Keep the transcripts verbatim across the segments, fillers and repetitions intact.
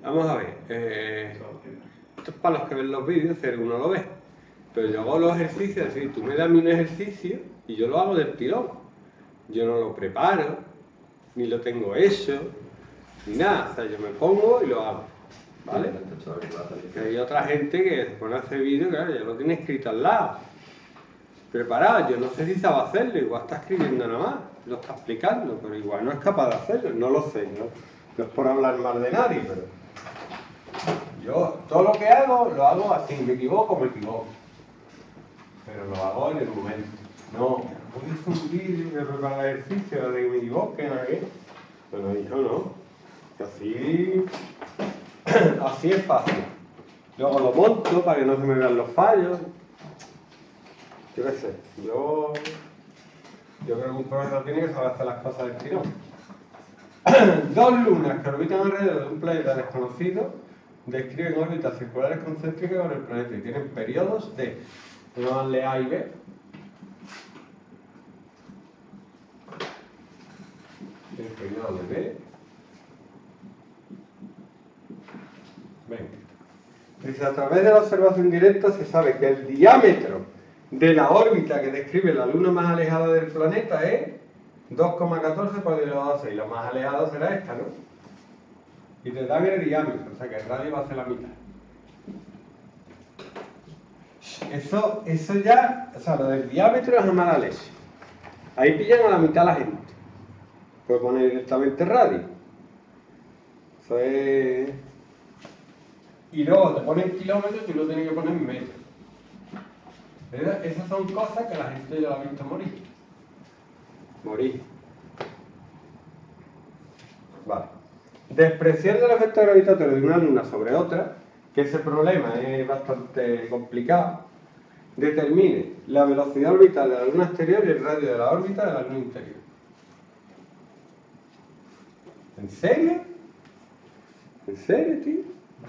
Vamos a ver. Eh, esto es para los que ven los vídeos, cero uno lo ve. Pero yo hago los ejercicios, es decir, tú me das un ejercicio y yo lo hago del tirón. Yo no lo preparo, ni lo tengo hecho, ni nada. O sea, yo me pongo y lo hago. ¿Vale? Que hay otra gente que se pone a hacer vídeos, claro, ya lo tiene escrito al lado. Preparado, yo no sé si sabe hacerlo, igual está escribiendo nada más, lo está explicando, pero igual no es capaz de hacerlo, no lo sé, ¿no? No es por hablar mal de nadie, pero yo todo lo que hago, lo hago así, me equivoco, me equivoco. Pero lo hago en el momento. No, voy a hacer un vídeo, voy a preparar el ejercicio de que me equivoque, ¿no? Pero yo no, que así, así es fácil. Luego lo monto para que no se me vean los fallos. Yo qué sé, yo, yo creo que un profesor tiene que saber hacer las cosas del tirón. Dos lunas que orbitan alrededor de un planeta desconocido describen órbitas circulares concéntricas con el planeta y tienen periodos de, llamarle A y B. El periodo de B. Venga. Dice, a través de la observación directa se sabe que el diámetro de la órbita que describe la luna más alejada del planeta es dos coma catorce por diez elevado a seis. La más alejada será esta, ¿no? Y te dan el diámetro, o sea que el radio va a ser la mitad. Eso, eso ya, o sea, lo del diámetro es a mala leche. Ahí pillan a la mitad la gente. Puedes poner directamente radio. Eso es... Y luego te ponen kilómetros y tú lo tienes que poner en metros. Esas son cosas que la gente ya la ha visto morir. Morir. Vale. Despreciando el efecto gravitatorio de una luna sobre otra, que ese problema es bastante complicado, determine la velocidad orbital de la luna exterior y el radio de la órbita de la luna interior. ¿En serio? ¿En serio, tío?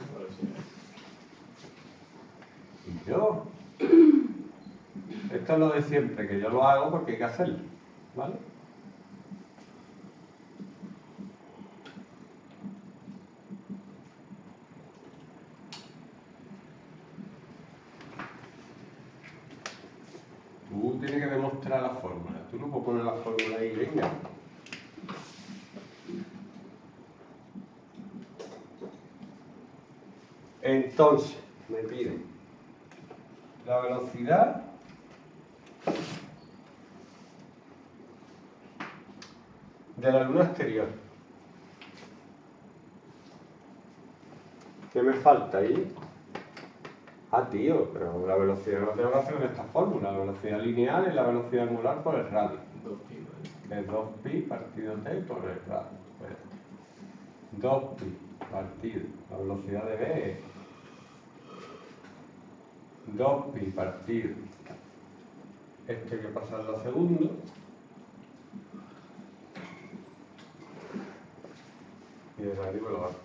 Y yo... Esto es lo de siempre, que yo lo hago porque hay que hacerlo, ¿vale? Tú tienes que demostrar la fórmula, tú no puedes poner la fórmula ahí, venga. Entonces, me piden la velocidad de la luna exterior. ¿Qué me falta ahí? Ah, tío, pero la velocidad no tengo que hacer en esta fórmula. La velocidad lineal es la velocidad angular por el radio. Es dos pi partido t por el radio. dos pi partido. La velocidad de B es dos pi partido. Esto hay que pasarlo a segundo. Y de radio me lo hago.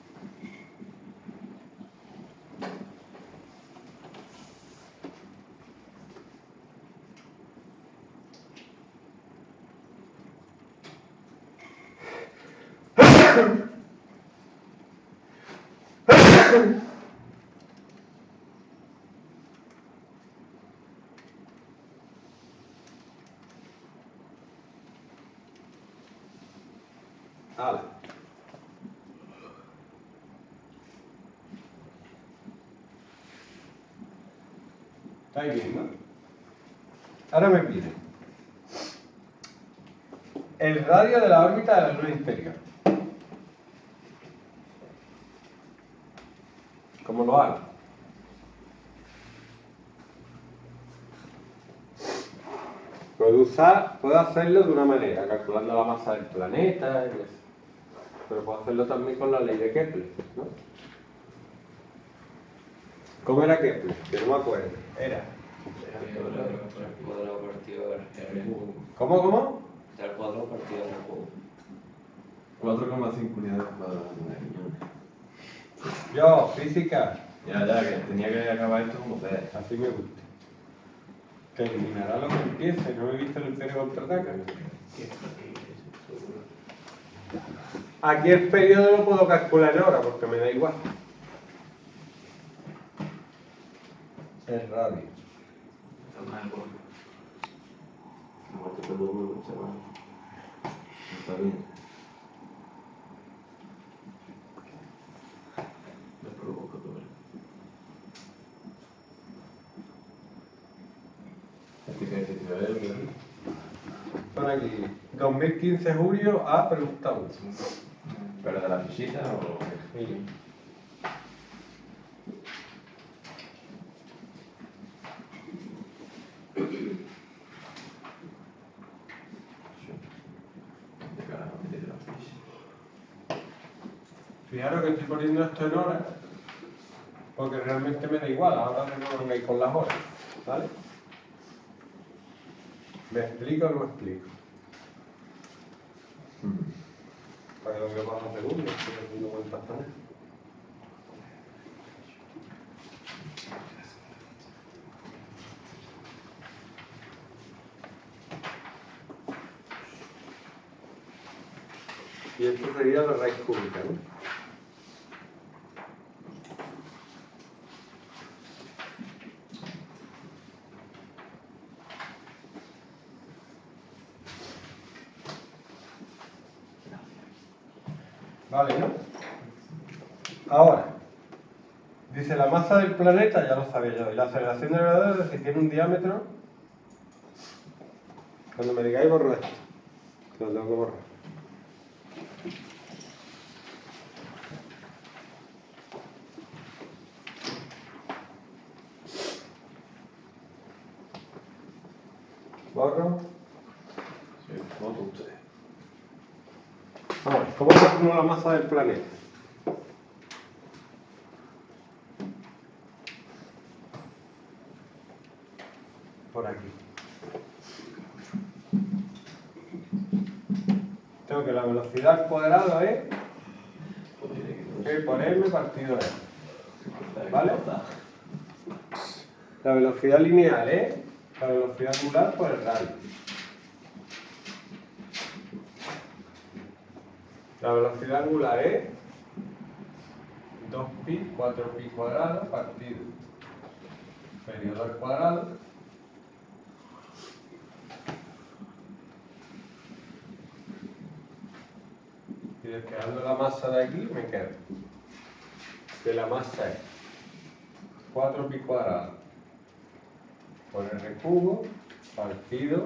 Vale. ¿Estáis viendo? Ahora me pide el radio de la órbita de la luna interior. ¿Cómo lo hago? Puedo usar, puedo hacerlo de una manera, calculando la masa del planeta y eso. Pero puedo hacerlo también con la ley de Kepler, ¿no? ¿Cómo era Kepler? Que no me acuerdo. Era. Cuadrado partido R cubo. ¿Cómo, cómo? Al cuadrado partido R cubo. cuatro coma cinco unidades cuadradas. Yo, física. Ya, ya, que tenía que acabar esto como sea. Así me gusta. Que eliminará lo que empiece. ¿No he visto el Imperio Contraataca? ¿Qué es? Aquí el periodo lo puedo calcular en horas porque me da igual. El radio. Está bien. Me provoca todo. Este que es el de Por aquí, dos mil quince julio a preguntado. ¿Pero de la fichita o...? Sí. ¿De carajo me tiene la ficha? Fijaros que estoy poniendo esto en horas porque realmente me da igual, ahora me pongo ahí con las horas, ¿vale? ¿Me explico o no me explico? Para que lo que pasa segundos, estoy haciendo cuentas también. Y esto sería la raíz cúbica, ¿no? Vale, ¿no? Ahora, dice la masa del planeta, ya lo sabía yo, y la aceleración del gravedad es que tiene un diámetro. Cuando me digáis borro esto, que lo tengo que borrar. Borro. Sí, voto usted. Ahora, ¿cómo calculo la masa del planeta? Por aquí. Tengo que la velocidad al cuadrado es G por M partido R. ¿Vale? La velocidad lineal es la velocidad angular por el radio. La velocidad angular es dos pi, cuatro pi cuadrado partido periodo al cuadrado y despejando la masa de aquí me queda que la masa es cuatro pi cuadrado por r cubo partido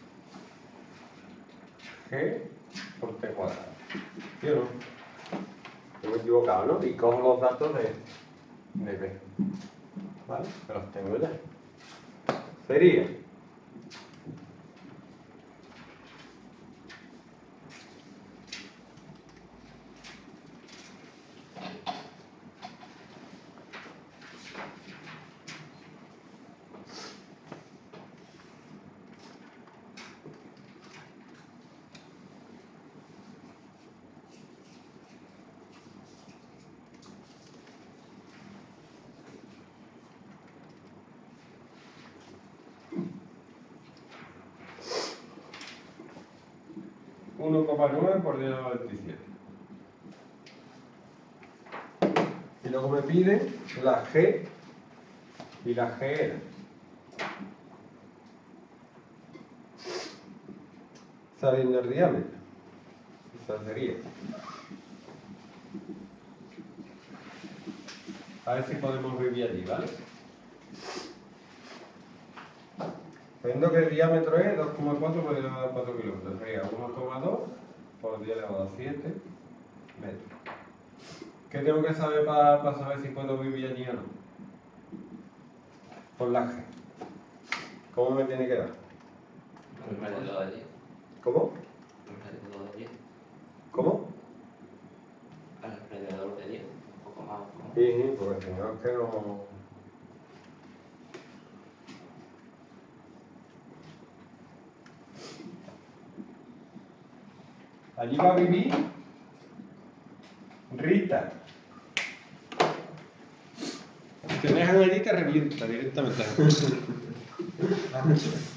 g por t cuadrado. ¿Sí o no? No me he equivocado, ¿no? Y cojo los datos de, de b. ¿Vale? Que los tengo ya. Sería uno coma nueve por diez a la veintisiete. Y luego me pide la G y la G era. Sabiendo el diámetro. Eso sería. A ver si podemos vivir allí, ¿vale? Viendo que el diámetro es dos coma cuatro por diez elevado a cuatro kilómetros, sería uno coma dos por diez elevado a siete metros. ¿Qué tengo que saber para pa saber si puedo vivir allí o no? Por la G. ¿Cómo me tiene que dar? El radio de allí. ¿Cómo? El radio de allí. ¿Cómo? Alrededor de diez. Un poco más. ¿No? Sí, sí, porque si no es que no... Allí va a vivir Rita. Si te dejan allí te revienta directamente.